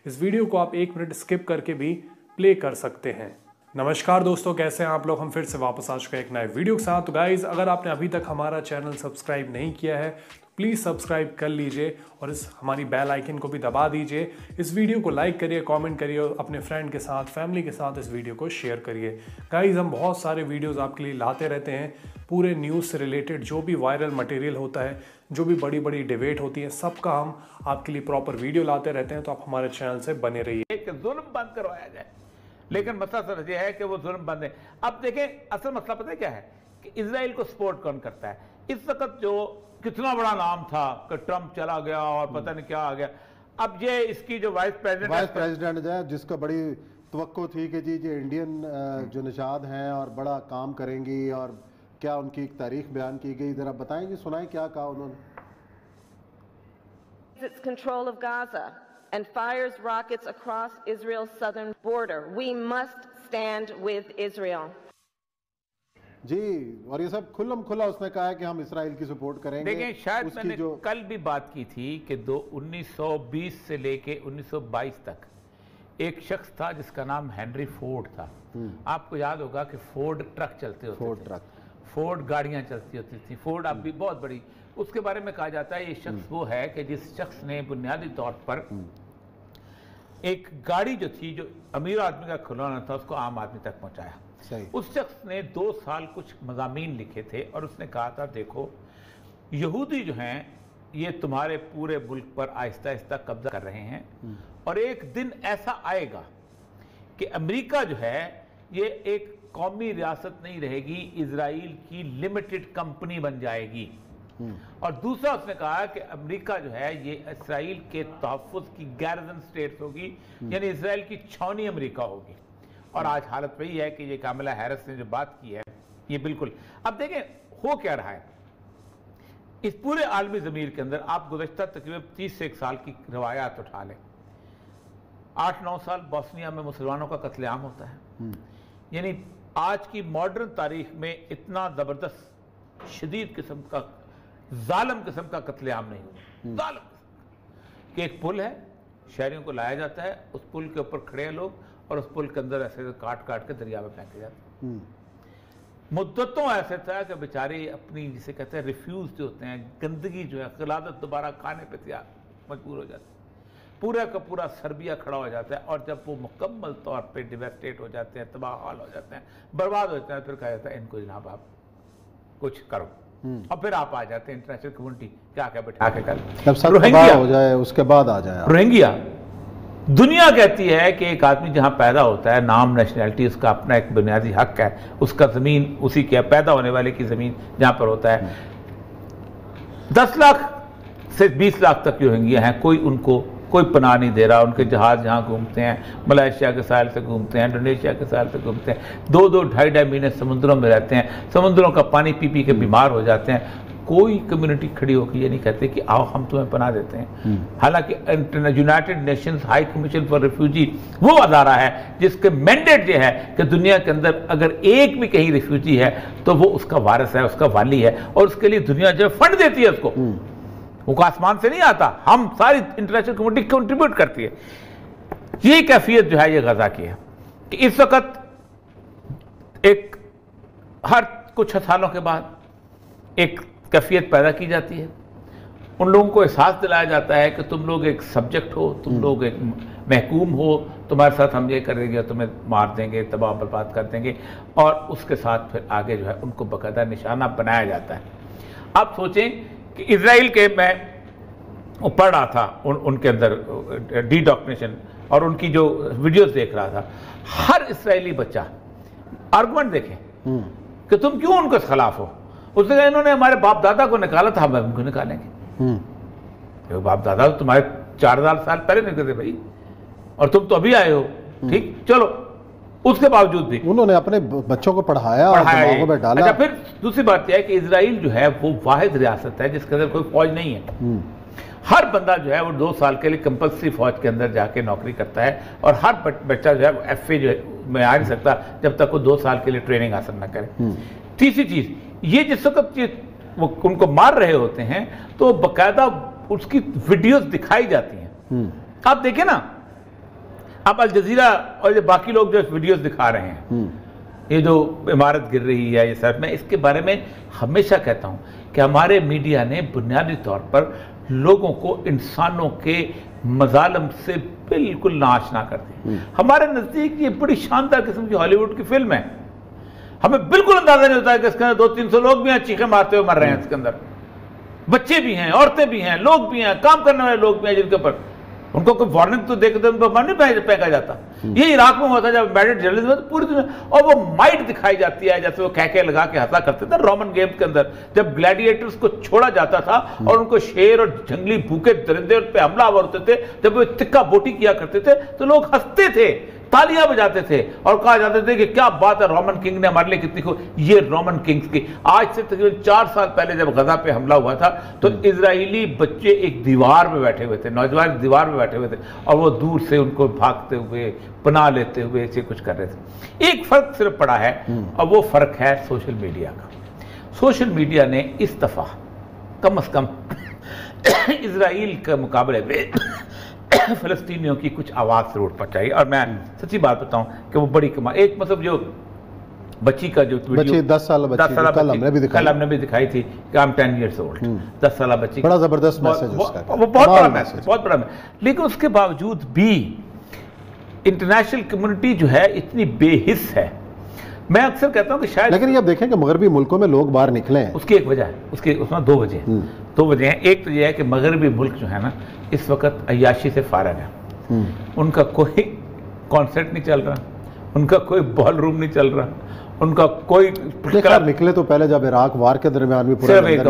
इस वीडियो को आप 1 मिनट स्किप करके भी प्ले कर सकते हैं। नमस्कार दोस्तों, कैसे हैं आप लोग। हम फिर से वापस आ चुके हैं एक नए वीडियो के साथ। तो गाइज, अगर आपने अभी तक हमारा चैनल सब्सक्राइब नहीं किया है तो प्लीज़ सब्सक्राइब कर लीजिए और इस हमारी बेल आइकन को भी दबा दीजिए। इस वीडियो को लाइक करिए, कमेंट करिए और अपने फ्रेंड के साथ, फैमिली के साथ इस वीडियो को शेयर करिए। गाइज, हम बहुत सारे वीडियोस आपके लिए लाते रहते हैं, पूरे न्यूज़ से रिलेटेड जो भी वायरल मटेरियल होता है, जो भी बड़ी बड़ी डिबेट होती है, सबका हम आपके लिए प्रॉपर वीडियो लाते रहते हैं। तो आप हमारे चैनल से बने रहिए। जुल्म बंद करवाया जाए, लेकिन मसला सर यह है कि वो जुल्म बंद है। अब देखें, असल मसला पता है क्या है कि इजराइल को सपोर्ट कौन करता है। इस वक्त जो कितना बड़ा नाम था कि ट्रंप चला गया और पता नहीं क्या आ गया, अब ये इसकी जो वाइस प्रेसिडेंट है जिसका बड़ी तवक्को थी कि जी ये इंडियन जो निशाद हैं और बड़ा काम करेंगी और क्या उनकी एक तारीख बयान की गई, जरा बताएं जी, सुनाएं क्या कहा उन्होंने। Its control of Gaza and fires rockets across Israel's southern border. We must stand with Israel. जी, और ये सब खुल्लम खुला उसने कहा है कि हम इसराइल की सपोर्ट करेंगे। देखें, शायद मैंने कल भी बात की थी कि 1920 से लेके 1922 तक एक शख्स था जिसका नाम हेनरी फोर्ड था। आपको याद होगा कि फोर्ड ट्रक चलते होते थे, फोर्ड गाड़ियां चलती होती थी, फोर्ड अब भी बहुत बड़ी। उसके बारे में कहा जाता है ये शख्स वो है कि जिस शख्स ने बुनियादी तौर पर एक गाड़ी जो थी, जो अमीर आदमी का खिलौना था, उसको आम आदमी तक पहुंचाया। उस शख्स ने 2 साल कुछ मज़ामीन लिखे थे और उसने कहा था, देखो यहूदी जो हैं ये तुम्हारे पूरे मुल्क पर आहिस्ता आहिस्ता कब्जा कर रहे हैं और एक दिन ऐसा आएगा कि अमेरिका जो है ये एक कौमी रियासत नहीं रहेगी, इजराइल की लिमिटेड कंपनी बन जाएगी। और दूसरा उसने कहा कि अमेरिका जो है ये इसराइल के तहफ़्फ़ुज़ की गैरजन स्टेट होगी, यानी इसराइल की छावनी अमेरिका होगी। और आज हालत वही है कि ये कामला हैरिस ने जो बात की है ये बिल्कुल। अब देखें हो क्या रहा है इस पूरे आलमी ज़मीर के अंदर। आप गुज़श्ता तकरीबन 30 से 1 साल की रवायात उठा लें। 8-9 साल बोस्निया में मुसलमानों का कत्लेआम होता है, यानी आज की मॉडर्न तारीख में इतना ज़बरदस्त शदीद किस्म का जालिम किस्म का कत्लेआम नहीं हुआ। जालिम कि एक पुल है, शहरियों को लाया जाता है, उस पुल के ऊपर खड़े हैं लोग और उस पुल के अंदर ऐसे काट काट के दरिया में फेंके जाते हैं। मुद्दतों ऐसे था कि बेचारे अपनी जिसे कहते हैं रिफ्यूज जो होते हैं, गंदगी जो है, क़िलादत दोबारा खाने पे तैयार मजबूर हो जाते हैं। पूरा का पूरा सर्बिया खड़ा हो जाता है और जब वो मुकम्मल तौर पे डिवेस्टेट हो जाते हैं, तबाह हाल हो जाते हैं, बर्बाद हो जाते हैं, फिर कहा जाता है इनको जनाब आप कुछ करो। और फिर आप आ जाते हैं इंटरनेशनल कम्युनिटी क्या क्या बैठा के कर, जब सब तबाह हो जाए उसके बाद आ जाए। रोहिंग्या दुनिया कहती है कि एक आदमी जहां पैदा होता है, नाम, नेशनैलिटी, उसका अपना एक बुनियादी हक है, उसका ज़मीन उसी की है, पैदा होने वाले की ज़मीन जहां पर होता है। 10 लाख से 20 लाख तक रोहिंग्या हैं, कोई उनको कोई पनाह नहीं दे रहा। उनके जहाज़ जहाँ घूमते हैं, मलेशिया के साहिल से घूमते हैं, इंडोनेशिया के साहिल से घूमते हैं, 2-2, 2.5 महीने समुद्रों में रहते हैं, समुद्रों का पानी पी पी के बीमार हो जाते हैं। कोई कम्युनिटी खड़ी होकर ये नहीं कहते कि आओ हम तुम्हें पनाह देते हैं। हालांकि United Nations High Commission for refugee वो अदारा है जिसके मैंडेट ये है कि दुनिया के अंदर अगर एक भी कहीं रिफ्यूजी है तो वो उसका वारिस है, उसका वाली है, और उसके लिए दुनिया जो फंड देती है उसको, वो आसमान से नहीं आता, हम सारी इंटरनेशनल कम्युनिटी कंट्रीब्यूट करती है। ये कैफियत जो है ये गजा की है कि इस वक्त एक हर कुछ सालों के बाद एक कैफियत पैदा की जाती है। उन लोगों को एहसास दिलाया जाता है कि तुम लोग एक सब्जेक्ट हो, तुम लोग एक महकूम हो, तुम्हारे साथ हम ये करेंगे, तुम्हें मार देंगे, तबाह बर्बाद कर देंगे, और उसके साथ फिर आगे जो है उनको बाकायदा निशाना बनाया जाता है। आप सोचें कि इजराइल के मैं वो पढ़ रहा था उनके अंदर डीडॉक्ट्रिनेशन और उनकी जो वीडियोस देख रहा था, हर इसराइली बच्चा आर्गुमेंट देखे कि तुम क्यों उनके खिलाफ हो। उसने कहा इन्होंने हमारे बाप दादा को निकाला था, हम उनको निकालेंगे। बाप दादा तो तुम्हारे 4000 साल पहले निकले भाई, और तुम तो अभी आए हो, ठीक, चलो। उसके बावजूद भी उन्होंने अपने बच्चों को पढ़ाया और दिमागों में डाला। अच्छा, फिर दूसरी बात यह है कि इजराइल जो है वो वाहिद रियासत है जिसके अंदर कोई फौज नहीं है। हर बंदा जो है वो 2 साल के लिए कंपल्सरी फौज के अंदर जाके नौकरी करता है, और हर बच्चा जो है वो FA जो है में आ नहीं सकता जब तक वो 2 साल के लिए ट्रेनिंग हासिल ना करे। तीसरी चीज ये, जिस वक्त वो उनको मार रहे होते हैं तो बाकायदा उसकी वीडियोस दिखाई जाती हैं। आप देखें ना, अब अल जजीरा और ये बाकी लोग जो वीडियोस दिखा रहे हैं, ये जो इमारत गिर रही है ये सर, मैं इसके बारे में हमेशा कहता हूँ कि हमारे मीडिया ने बुनियादी तौर पर लोगों को इंसानों के मजालम से बिल्कुल नाआशना कर दी। हमारे नज़दीक ये बड़ी शानदार किस्म की हॉलीवुड की फिल्म है, हमें बिल्कुल अंदाजा नहीं होता है कि इसके अंदर 200-300 लोग भी हैं, चीखें मारते हुए मर रहे हैं, इसके अंदर बच्चे भी हैं, औरतें भी हैं, लोग भी हैं, काम करने वाले लोग भी हैं, जिनके ऊपर उनको कोई वार्निंग तो देखते नहीं फेंका जाता। ये इराक में हुआ था जब एम्बेडेड जर्नलिज्म तो पूरी दुनिया, और वो माइट दिखाई जाती है जैसे वो कह लगा के हंसा करते थे रोमन गेम्स के अंदर, जब ग्लैडिएटर्स को छोड़ा जाता था और उनको शेर और जंगली भूखे दरिंदे उन पे हमलावर होते थे, जब वो तिक्का बोटी किया करते थे तो लोग हंसते थे, तालियां बजाते थे और कहा जाते थे कि क्या बात है, रोमन किंग ने हमारे लिए कितनी को। ये रोमन किंग्स की आज से तकरीबन 4 साल पहले जब गजा पे हमला हुआ था तो इजरायली बच्चे एक दीवार में बैठे हुए थे, नौजवान दीवार में बैठे हुए थे और वो दूर से उनको भागते हुए पनाह लेते हुए ऐसे कुछ कर रहे थे। एक फर्क सिर्फ पड़ा है और वो फर्क है सोशल मीडिया का। सोशल मीडिया ने इस दफा कम से कम इजराइल के मुकाबले में फ़लस्तीनियों की कुछ आवाज़ जरूर पहुंचाई। और मैं सच्ची बात बताऊं कि वो बड़ी कमाल, एक मतलब जो बच्ची का जो वीडियो 10 साल कल हमने भी दिखाई थी कि I'm 10 years old, 10 साल बच्ची, बड़ा जबरदस्त मैसेज उसका, वो बहुत बड़ा मैसेज, बहुत बड़ा मैसेज। लेकिन उसके बावजूद भी इंटरनेशनल कम्युनिटी जो है इतनी बेहिस है। मैं अक्सर कहता हूं कि शायद, लेकिन ये आप देखें कि मगरबी मुल्कों में लोग बाहर निकले हैं, उसकी एक वजह है, उसमें 2 वजह हैं। 2 वजह हैं। एक तो यह है कि मगरबी मुल्क जो है ना इस वक्त अय्याशी से फारग है, उनका कोई कॉन्सर्ट नहीं चल रहा, उनका कोई बॉल रूम नहीं चल रहा, उनका कोई निकले तो पहले जब इराक वार के दरमियान भी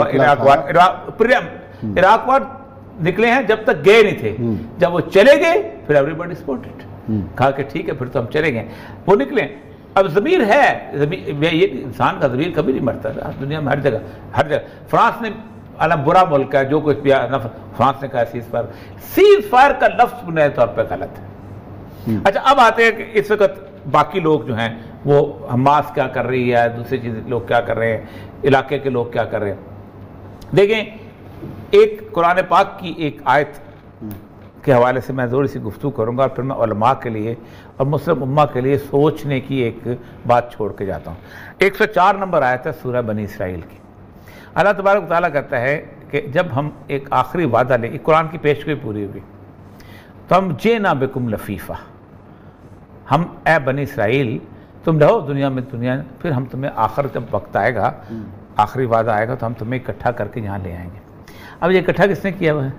इराक वार निकले हैं, जब तक गए नहीं थे, जब वो चले गए फिर एवरीबॉडी सपोर्टेड, कहा कि ठीक है फिर तो हम चले गए, वो निकले। अब ज़मीर है, ये इंसान का ज़मीर कभी नहीं मरता दुनिया में, हर जगह। फ्रांस ने अलग बुरा मुल्क है, जो कुछ फ्रांस ने कहा सीज फायर का लफ्ज़ बुनियादी तौर पर गलत है। अच्छा, अब आते हैं कि इस वक्त बाकी लोग जो हैं वो हमास क्या कर रही है, दूसरी चीज़ लोग क्या कर रहे हैं, इलाके के लोग क्या कर रहे हैं। देखें, एक कुरान पाक की एक आयत के हवाले से मैं थोड़ी सी गुफ्तगू करूँगा और फिर मैं उलमा के लिए और मुस्लिम उम्मा के लिए सोचने की एक बात छोड़ के जाता हूँ। 104 नंबर आयत है सूरह बनी इसराइल की। अल्लाह तबारक व तआला कहता है कि जब हम एक आखिरी वादा लें, कुरान की पेशगोई पूरी हुई, तो हम जेना बिकुम लफीफ़ा, हम ए बनी इसराइल तुम रहो दुनिया में, फिर हम तुम्हें आखिर जब वक्त आएगा, आखिरी वादा आएगा तो हम तुम्हें इकट्ठा करके यहाँ ले आएंगे। अब ये इकट्ठा किसने किया हुआ है?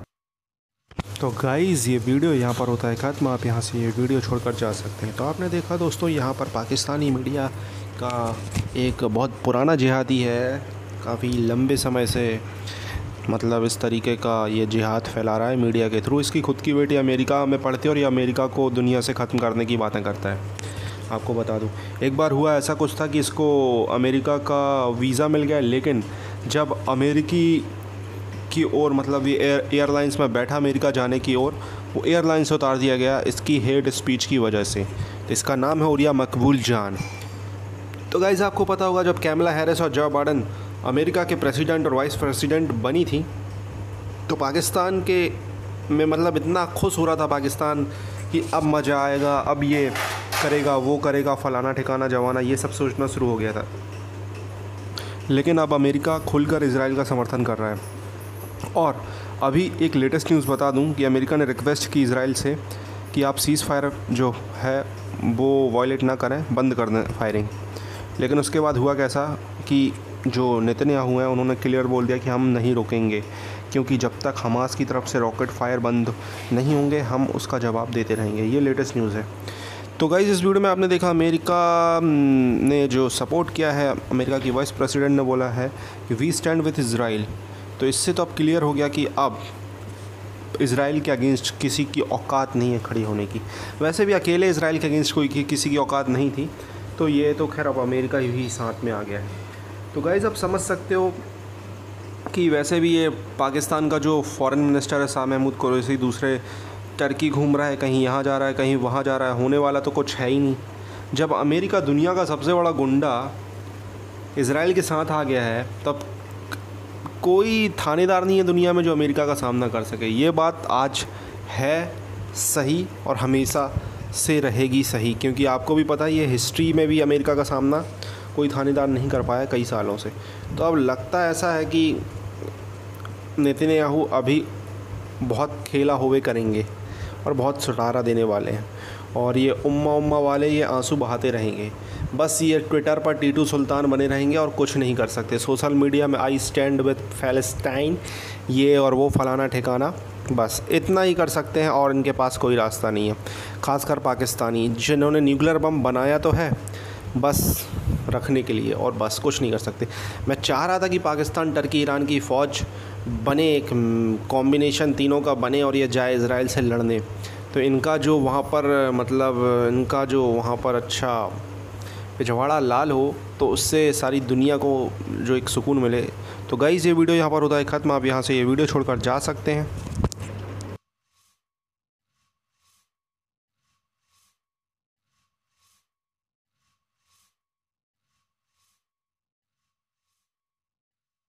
तो गाइज़ ये वीडियो यहाँ पर होता है ख़त्म, आप यहाँ से ये वीडियो छोड़कर जा सकते हैं। तो आपने देखा दोस्तों, यहाँ पर पाकिस्तानी मीडिया का एक बहुत पुराना जिहादी है, काफ़ी लंबे समय से मतलब इस तरीके का ये जिहाद फैला रहा है मीडिया के थ्रू। इसकी खुद की बेटी अमेरिका में पढ़ती है और ये अमेरिका को दुनिया से ख़त्म करने की बातें करता है। आपको बता दूं, एक बार हुआ ऐसा कुछ था कि इसको अमेरिका का वीज़ा मिल गया, लेकिन जब अमेरिकी की ओर मतलब ये एयरलाइंस में बैठा अमेरिका जाने की ओर, वो एयरलाइन से उतार दिया गया इसकी हेट स्पीच की वजह से। तो इसका नाम है उरिया मकबूल जान। तो गाइस आपको पता होगा, जब कैमला हैरिस और जो बाइडेन अमेरिका के प्रेसिडेंट और वाइस प्रेसिडेंट बनी थी, तो पाकिस्तान के में मतलब इतना खुश हो रहा था पाकिस्तान कि अब मज़ा आएगा, अब ये करेगा, वो करेगा, फ़लाना ठिकाना जवाना, ये सब सोचना शुरू हो गया था। लेकिन अब अमेरिका खुलकर इजराइल का समर्थन कर रहा है। और अभी एक लेटेस्ट न्यूज़ बता दूं कि अमेरिका ने रिक्वेस्ट की इजराइल से कि आप सीज़ फायर जो है वो वायलेट ना करें, बंद कर दें फायरिंग। लेकिन उसके बाद हुआ कैसा कि जो नेतन्याहू हैं उन्होंने क्लियर बोल दिया कि हम नहीं रोकेंगे, क्योंकि जब तक हमास की तरफ से रॉकेट फायर बंद नहीं होंगे हम उसका जवाब देते रहेंगे। ये लेटेस्ट न्यूज़ है। तो गाइस इस वीडियो में आपने देखा अमेरिका ने जो सपोर्ट किया है, अमेरिका की वाइस प्रेसिडेंट ने बोला है कि वी स्टैंड विथ इज़राइल। तो इससे तो अब क्लियर हो गया कि अब इज़राइल के अगेंस्ट किसी की औकात नहीं है खड़ी होने की। वैसे भी अकेले इज़राइल के अगेंस्ट कोई किसी की औकात नहीं थी, तो ये तो खैर अब अमेरिका ही साथ में आ गया है। तो गाइस आप समझ सकते हो कि वैसे भी ये पाकिस्तान का जो फॉरेन मिनिस्टर है शाह महमूद कुरैशी, दूसरे टर्की घूम रहा है, कहीं यहाँ जा रहा है, कहीं वहाँ जा रहा है, होने वाला तो कुछ है ही नहीं। जब अमेरिका दुनिया का सबसे बड़ा गुंडा इज़राइल के साथ आ गया है, तब कोई थानेदार नहीं है दुनिया में जो अमेरिका का सामना कर सके। ये बात आज है सही और हमेशा से रहेगी सही, क्योंकि आपको भी पता है ये हिस्ट्री में भी अमेरिका का सामना कोई थानेदार नहीं कर पाया कई सालों से। तो अब लगता ऐसा है कि नेतन्याहू अभी बहुत खेला हुए करेंगे और बहुत सुटारा देने वाले हैं, और ये उम्मा वाले ये आंसू बहाते रहेंगे। बस ये ट्विटर पर टीटू सुल्तान बने रहेंगे और कुछ नहीं कर सकते। सोशल मीडिया में आई स्टैंड विद पैलेस्टाइन, ये और वो फलाना ठिकाना, बस इतना ही कर सकते हैं और इनके पास कोई रास्ता नहीं है। ख़ासकर पाकिस्तानी जिन्होंने न्यूक्लियर बम बनाया तो है बस रखने के लिए, और बस कुछ नहीं कर सकते। मैं चाह रहा था कि पाकिस्तान, टर्की, ईरान की फ़ौज बने, एक कॉम्बिनेशन तीनों का बने और ये जाए इज़राइल से लड़ने, तो इनका जो वहाँ पर मतलब इनका जो वहाँ पर अच्छा पिछवाड़ा लाल हो, तो उससे सारी दुनिया को जो एक सुकून मिले। तो गाइज़ ये वीडियो यहाँ पर होता है ख़त्म। आप यहाँ से ये वीडियो छोड़कर जा सकते हैं।